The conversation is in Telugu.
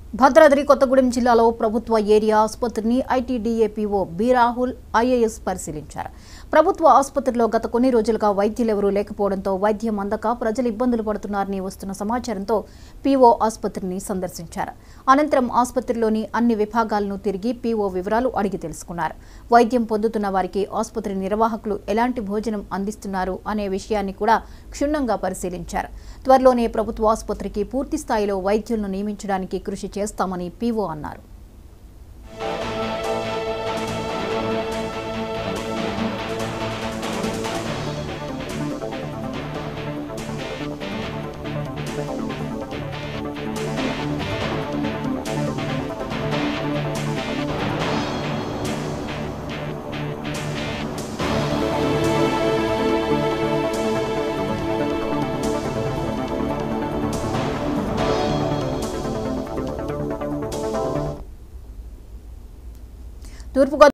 భద్రాద్రి కొత్తగూడెం జిల్లాలో ప్రభుత్వ ఏరియా ఆసుపత్రిని ITDA PO B Rahul IAS పరిశీలించారు. ప్రభుత్వ ఆసుపత్రిలో గత కొన్ని రోజులుగా వైద్యులెవరూ లేకపోవడంతో వైద్యం అందక ప్రజలు ఇబ్బందులు పడుతున్నారని వస్తున్న సమాచారంతో పీఓ ఆసుపత్రిని సందర్శించారు. అనంతరం ఆసుపత్రిలోని అన్ని విభాగాలను తిరిగి పీఓ వివరాలు అడిగి తెలుసుకున్నారు. వైద్యం పొందుతున్న వారికి ఆసుపత్రి నిర్వాహకులు ఎలాంటి భోజనం అందిస్తున్నారు అనే విషయాన్ని కూడా క్షుణ్ణంగా పరిశీలించారు. త్వరలోనే ప్రభుత్వ ఆసుపత్రికి పూర్తి స్థాయిలో వైద్యులను నియమించడానికి కృషి చేస్తామని పీఓ అన్నారు. తూర్పు